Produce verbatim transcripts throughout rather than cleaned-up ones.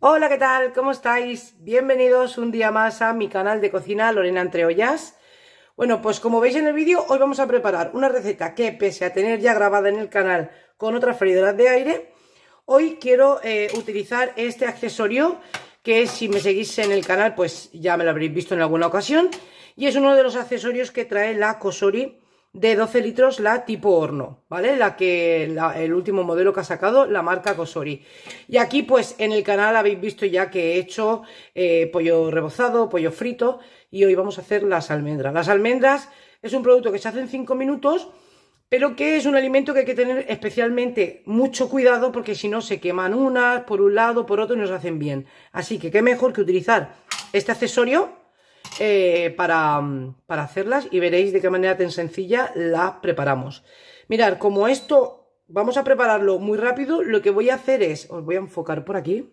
Hola, ¿qué tal? ¿Cómo estáis? Bienvenidos un día más a mi canal de cocina Lorena Entre Ollas. Bueno, pues como veis en el vídeo, hoy vamos a preparar una receta que, pese a tener ya grabada en el canal con otras freidoras de aire, hoy quiero eh, utilizar este accesorio que, si me seguís en el canal, pues ya me lo habréis visto en alguna ocasión, y es uno de los accesorios que trae la Cosori de doce litros, la tipo horno, ¿vale? La que, la, el último modelo que ha sacado la marca Cosori. Y aquí pues en el canal habéis visto ya que he hecho eh, pollo rebozado, pollo frito, y hoy vamos a hacer las almendras. Las almendras es un producto que se hace en cinco minutos, pero que es un alimento que hay que tener especialmente mucho cuidado, porque si no se queman unas por un lado, por otro, y nos hacen bien. Así que qué mejor que utilizar este accesorio Eh, para, para hacerlas, y veréis de qué manera tan sencilla la preparamos. Mirad, como esto vamos a prepararlo muy rápido, lo que voy a hacer es, os voy a enfocar por aquí,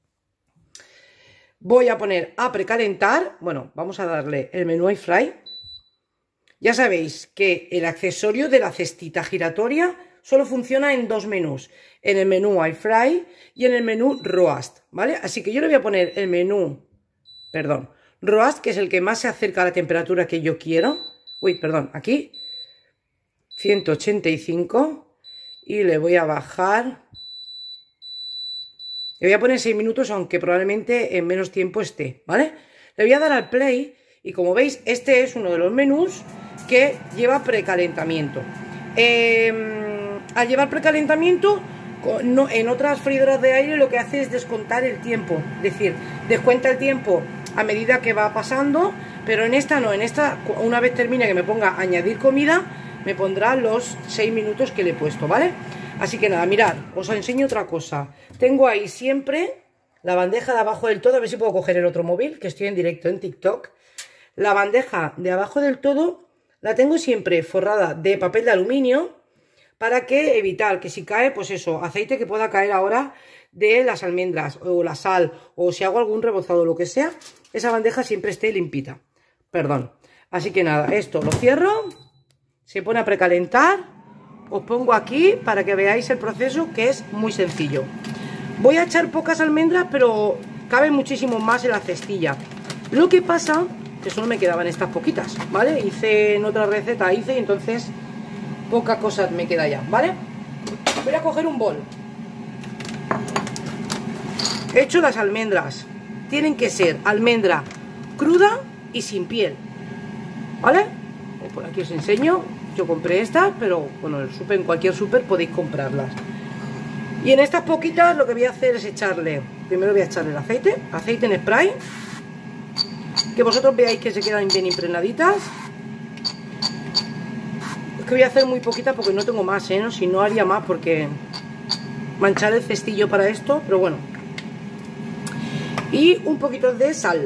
voy a poner a precalentar. Bueno, vamos a darle el menú air fry. Ya sabéis que el accesorio de la cestita giratoria solo funciona en dos menús, en el menú air fry y en el menú roast, ¿vale? Así que yo le voy a poner el menú, perdón, roast, que es el que más se acerca a la temperatura que yo quiero. Uy, perdón, aquí ciento ochenta y cinco, y le voy a bajar, le voy a poner seis minutos, aunque probablemente en menos tiempo esté, ¿vale? Le voy a dar al play, y como veis, este es uno de los menús que lleva precalentamiento. Eh, al llevar precalentamiento, no, en otras freidoras de aire lo que hace es descontar el tiempo, es decir, descuenta el tiempo a medida que va pasando, pero en esta no, en esta, una vez termine que me ponga añadir comida, me pondrá los seis minutos que le he puesto, ¿vale? Así que nada, mirad, os enseño otra cosa. Tengo ahí siempre la bandeja de abajo del todo, a ver si puedo coger el otro móvil, que estoy en directo en TikTok. La bandeja de abajo del todo la tengo siempre forrada de papel de aluminio, para que evitar que si cae, pues eso, aceite que pueda caer ahora de las almendras, o la sal, o si hago algún rebozado o lo que sea, esa bandeja siempre esté limpita. Perdón. Así que nada, esto lo cierro, se pone a precalentar, os pongo aquí para que veáis el proceso, que es muy sencillo. Voy a echar pocas almendras, pero cabe muchísimo más en la cestilla. Lo que pasa que solo me quedaban estas poquitas, ¿vale? Hice en otra receta, hice y entonces poca cosa me queda ya, ¿vale? Voy a coger un bol. He hecho las almendras. Tienen que ser almendra cruda y sin piel, ¿vale? Por aquí os enseño. Yo compré estas, pero bueno, en el super, en cualquier súper podéis comprarlas. Y en estas poquitas lo que voy a hacer es echarle, primero voy a echarle el aceite, aceite en spray, que vosotros veáis que se quedan bien impregnaditas. Es que voy a hacer muy poquita porque no tengo más, ¿eh? No, si no haría más, porque manchar el cestillo para esto, pero bueno. Y un poquito de sal.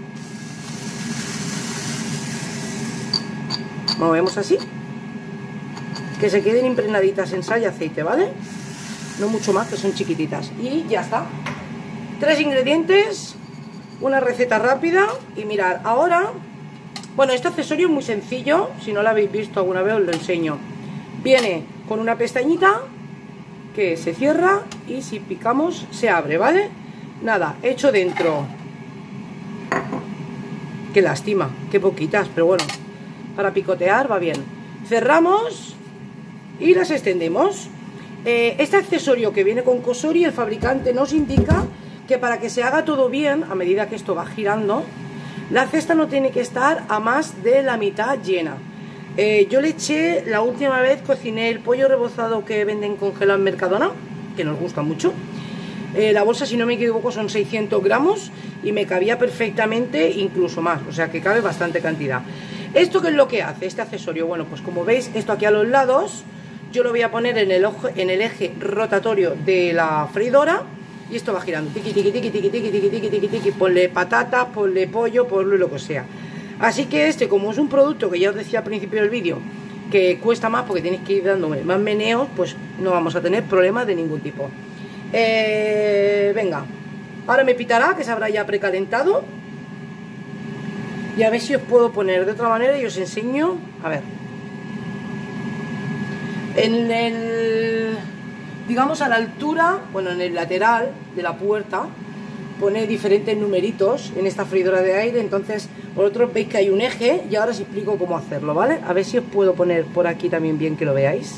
Movemos así, que se queden impregnaditas en sal y aceite, ¿vale? No mucho más, que son chiquititas. Y ya está. Tres ingredientes, una receta rápida. Y mirad, ahora, bueno, este accesorio es muy sencillo. Si no lo habéis visto alguna vez, os lo enseño. Viene con una pestañita que se cierra, y si picamos se abre, ¿vale? Nada, hecho dentro. Qué lástima, qué poquitas, pero bueno, para picotear va bien. Cerramos y las extendemos. Eh, este accesorio que viene con Cosori, el fabricante nos indica que para que se haga todo bien, a medida que esto va girando, la cesta no tiene que estar a más de la mitad llena. Eh, yo le eché, la última vez cociné el pollo rebozado que venden congelado en Mercadona, que nos gusta mucho. Eh, la bolsa, si no me equivoco, son seiscientos gramos y me cabía perfectamente, incluso más, o sea que cabe bastante cantidad. ¿Esto qué es lo que hace este accesorio? Bueno, pues como veis, esto aquí a los lados, yo lo voy a poner en el, ojo, en el eje rotatorio de la freidora, y esto va girando, tiqui, tiqui, tiqui, tiqui, tiqui, tiqui, tiqui, tiqui, tiqui, ponle patatas, ponle pollo, ponle lo que sea. Así que este, como es un producto que ya os decía al principio del vídeo, que cuesta más porque tenéis que ir dándome más meneos, pues no vamos a tener problemas de ningún tipo. Eh, venga, ahora me pitará, que se habrá ya precalentado, y a ver si os puedo poner de otra manera y os enseño. A ver, en el, digamos a la altura, bueno, en el lateral de la puerta, pone diferentes numeritos en esta freidora de aire. Entonces vosotros veis que hay un eje y ahora os explico cómo hacerlo, ¿vale? A ver si os puedo poner por aquí también bien que lo veáis.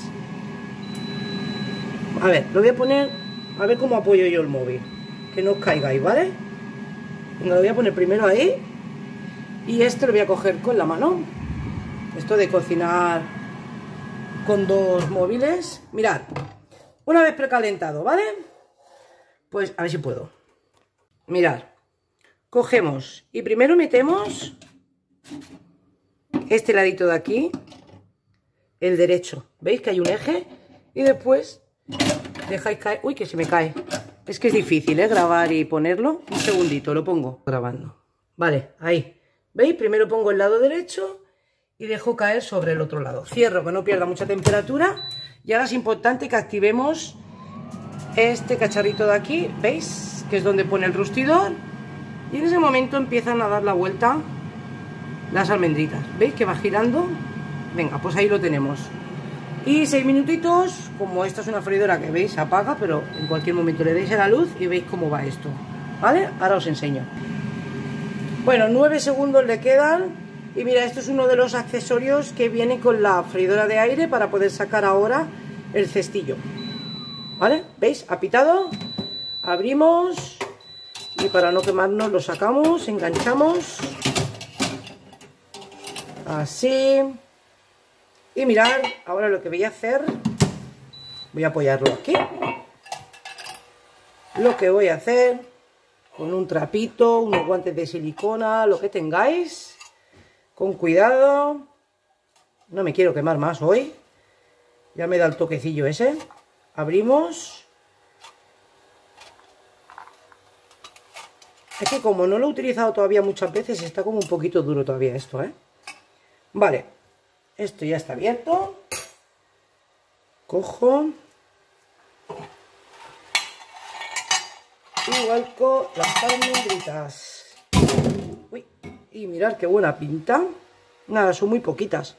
A ver, lo voy a poner, a ver cómo apoyo yo el móvil, que no os caigáis, ¿vale? Lo voy a poner primero ahí y este lo voy a coger con la mano. Esto de cocinar con dos móviles. Mirad, una vez precalentado, ¿vale? Pues a ver si puedo. Mirad, cogemos y primero metemos este ladito de aquí, el derecho. ¿Veis que hay un eje? Y después dejáis caer. Uy, que se me cae. Es que es difícil, ¿eh? Grabar y ponerlo. Un segundito, lo pongo grabando. Vale, ahí. ¿Veis? Primero pongo el lado derecho y dejo caer sobre el otro lado. Cierro, que no pierda mucha temperatura. Y ahora es importante que activemos este cacharrito de aquí. ¿Veis? Que es donde pone el rustidor. Y en ese momento empiezan a dar la vuelta las almendritas. ¿Veis que va girando? Venga, pues ahí lo tenemos. Y seis minutitos, como esta es una freidora que veis, se apaga, pero en cualquier momento le deis a la luz y veis cómo va esto, ¿vale? Ahora os enseño. Bueno, nueve segundos le quedan. Y mira, esto es uno de los accesorios que viene con la freidora de aire para poder sacar ahora el cestillo, ¿vale? ¿Veis? Ha pitado, abrimos y para no quemarnos lo sacamos, enganchamos, así. Y mirad, ahora lo que voy a hacer, voy a apoyarlo aquí. Lo que voy a hacer, con un trapito, unos guantes de silicona, lo que tengáis, con cuidado. No me quiero quemar más hoy. Ya me da el toquecillo ese. Abrimos. Es que como no lo he utilizado todavía muchas veces, está como un poquito duro todavía esto, ¿eh? Vale. Esto ya está abierto. Cojo. Y vuelco las almendritas. Uy, y mirad qué buena pinta. Nada, son muy poquitas.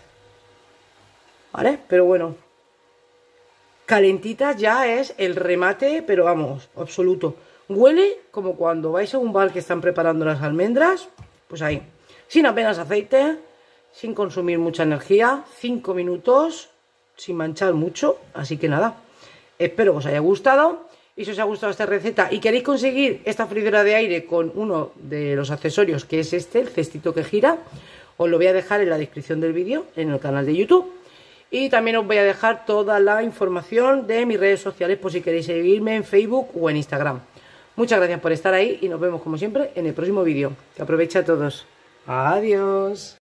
¿Vale? Pero bueno. Calentitas ya es el remate, pero vamos, absoluto. Huele como cuando vais a un bar que están preparando las almendras. Pues ahí. Sin apenas aceite. Sin consumir mucha energía, cinco minutos, sin manchar mucho, así que nada, espero que os haya gustado. Y si os ha gustado esta receta y queréis conseguir esta freidora de aire con uno de los accesorios, que es este, el cestito que gira, os lo voy a dejar en la descripción del vídeo, en el canal de YouTube. Y también os voy a dejar toda la información de mis redes sociales por si queréis seguirme en Facebook o en Instagram. Muchas gracias por estar ahí y nos vemos como siempre en el próximo vídeo. Que aproveche a todos. Adiós.